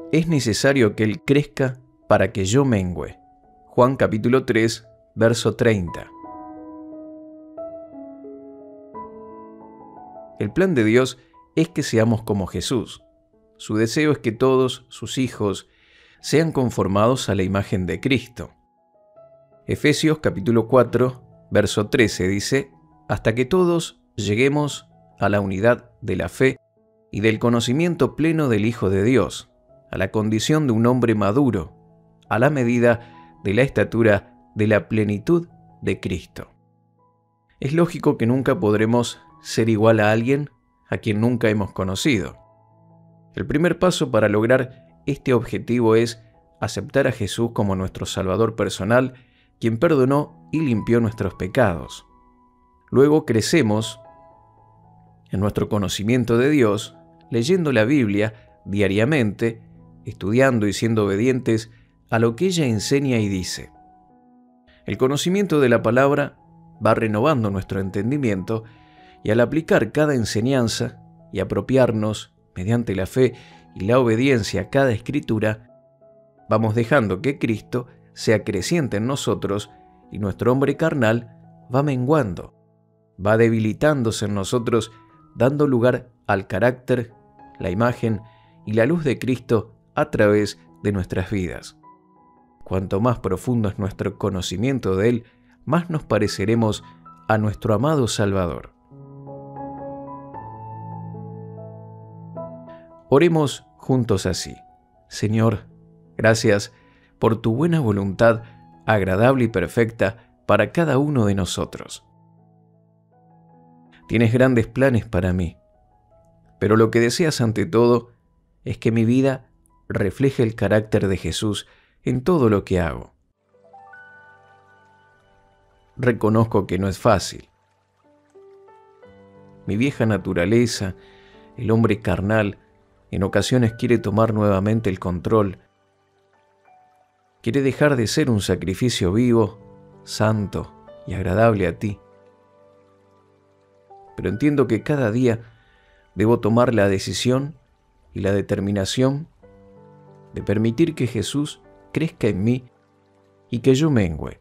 Es necesario que Él crezca para que yo mengüe. Juan capítulo 3, verso 30. El plan de Dios es que seamos como Jesús. Su deseo es que todos sus hijos sean conformados a la imagen de Cristo. Efesios capítulo 4, verso 13 dice: hasta que todos lleguemos a la unidad de la fe y del conocimiento pleno del Hijo de Dios, a la condición de un hombre maduro, a la medida de la estatura de la plenitud de Cristo. Es lógico que nunca podremos ser igual a alguien a quien nunca hemos conocido. El primer paso para lograr este objetivo es aceptar a Jesús como nuestro Salvador personal, quien perdonó y limpió nuestros pecados. Luego crecemos en nuestro conocimiento de Dios, leyendo la Biblia diariamente, estudiando y siendo obedientes a lo que ella enseña y dice. El conocimiento de la palabra va renovando nuestro entendimiento y al aplicar cada enseñanza y apropiarnos mediante la fe y la obediencia a cada escritura, vamos dejando que Cristo sea creciente en nosotros y nuestro hombre carnal va menguando, va debilitándose en nosotros, dando lugar al carácter, la imagen y la luz de Cristo a través de nuestras vidas. Cuanto más profundo es nuestro conocimiento de Él, más nos pareceremos a nuestro amado Salvador. Oremos juntos así: Señor, gracias por tu buena voluntad, agradable y perfecta para cada uno de nosotros. Tienes grandes planes para mí, pero lo que deseas ante todo es que mi vida refleje el carácter de Jesús en todo lo que hago. Reconozco que no es fácil. Mi vieja naturaleza, el hombre carnal, en ocasiones quiere tomar nuevamente el control. Quiere dejar de ser un sacrificio vivo, santo y agradable a ti. Pero entiendo que cada día debo tomar la decisión y la determinación de permitir que Jesús crezca en mí y que yo mengüe.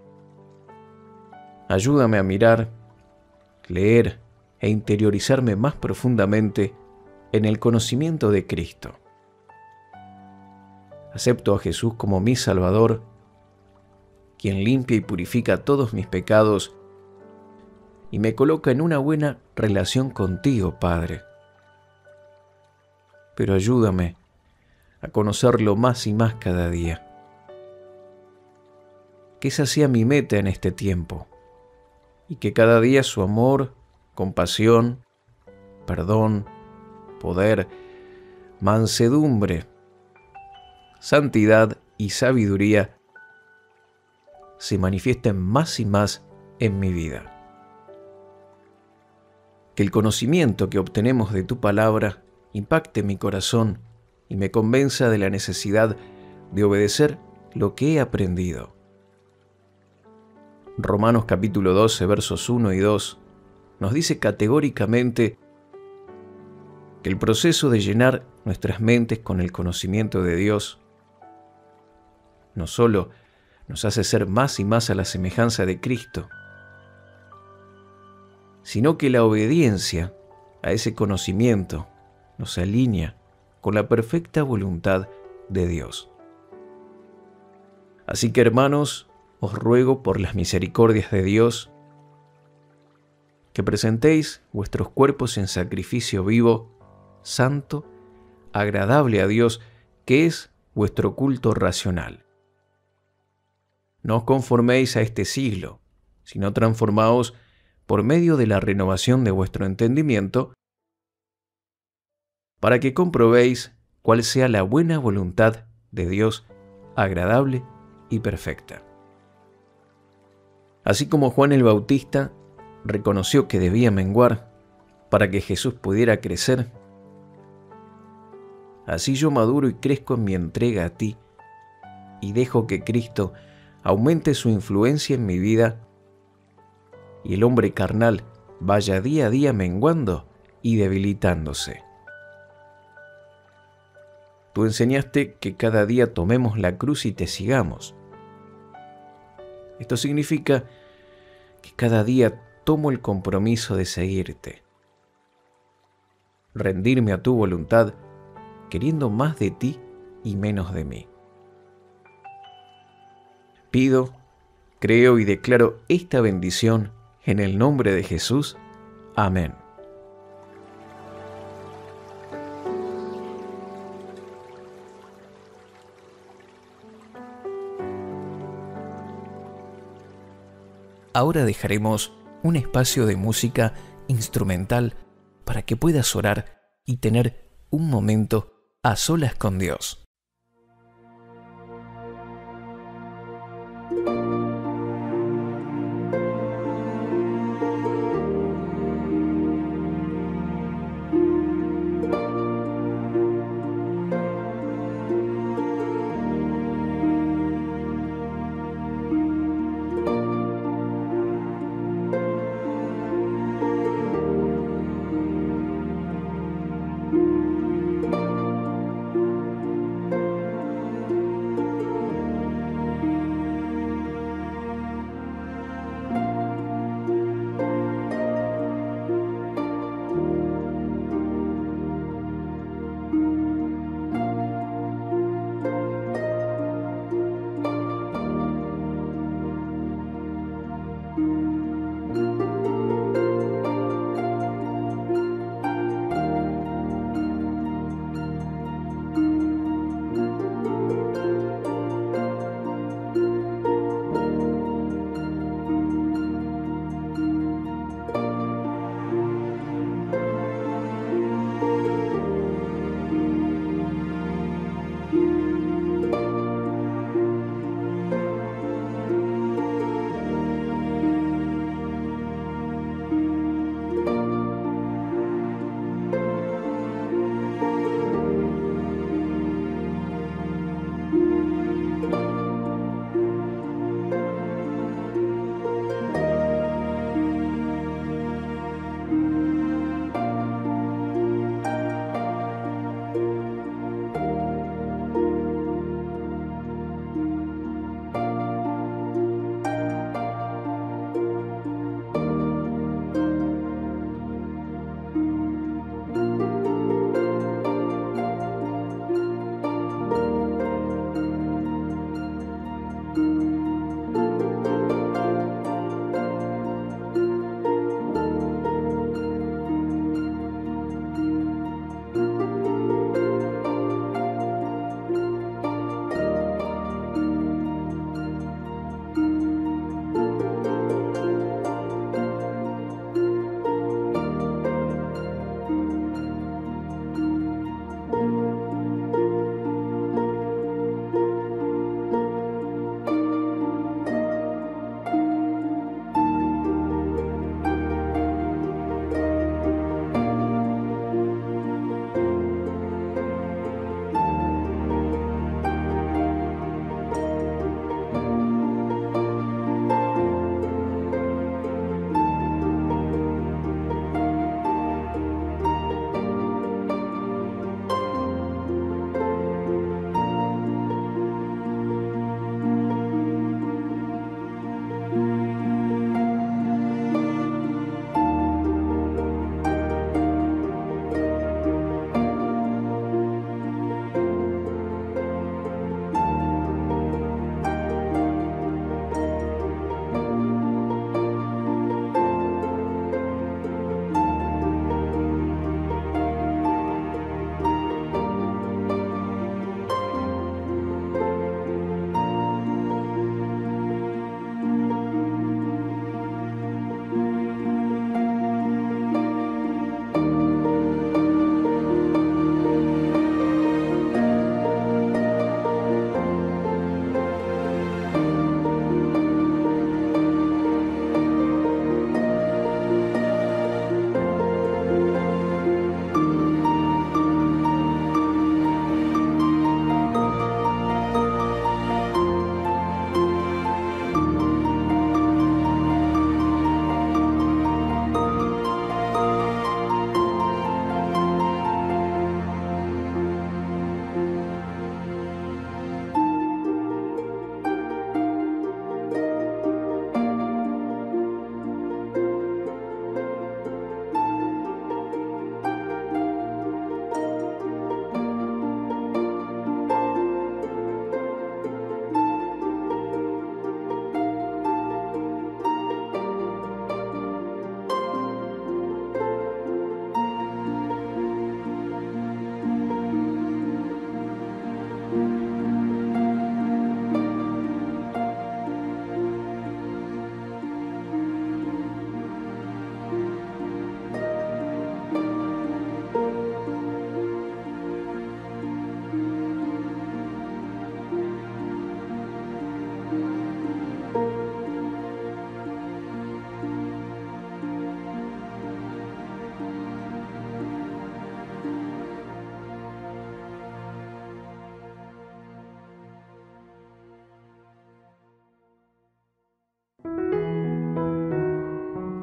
Ayúdame a mirar, leer e interiorizarme más profundamente en el conocimiento de Cristo. Acepto a Jesús como mi Salvador, quien limpia y purifica todos mis pecados y me coloca en una buena relación contigo, Padre. Pero ayúdame a conocerlo más y más cada día. Que esa sea mi meta en este tiempo y que cada día su amor, compasión, perdón, poder, mansedumbre, santidad y sabiduría se manifiesten más y más en mi vida. Que el conocimiento que obtenemos de tu palabra impacte mi corazón y me convenza de la necesidad de obedecer lo que he aprendido. Romanos capítulo 12, versos 1 y 2 nos dice categóricamente que el proceso de llenar nuestras mentes con el conocimiento de Dios no solo nos hace ser más y más a la semejanza de Cristo, sino que la obediencia a ese conocimiento nos alinea con la perfecta voluntad de Dios. Así que, hermanos, os ruego por las misericordias de Dios que presentéis vuestros cuerpos en sacrificio vivo, santo, agradable a Dios, que es vuestro culto racional. No os conforméis a este siglo, sino transformaos por medio de la renovación de vuestro entendimiento, para que comprobéis cuál sea la buena voluntad de Dios, agradable y perfecta. Así como Juan el Bautista reconoció que debía menguar para que Jesús pudiera crecer, así yo maduro y crezco en mi entrega a ti y dejo que Cristo aumente su influencia en mi vida y el hombre carnal vaya día a día menguando y debilitándose. Tú enseñaste que cada día tomemos la cruz y te sigamos. Esto significa que cada día tomo el compromiso de seguirte, rendirme a tu voluntad, queriendo más de ti y menos de mí. Pido, creo y declaro esta bendición en el nombre de Jesús. Amén. Ahora dejaremos un espacio de música instrumental para que puedas orar y tener un momento a solas con Dios.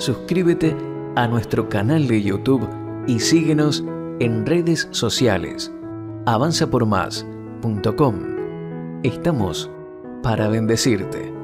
suscríbete a nuestro canal de YouTube y síguenos en redes sociales. avanzapormás.com. Estamos para bendecirte.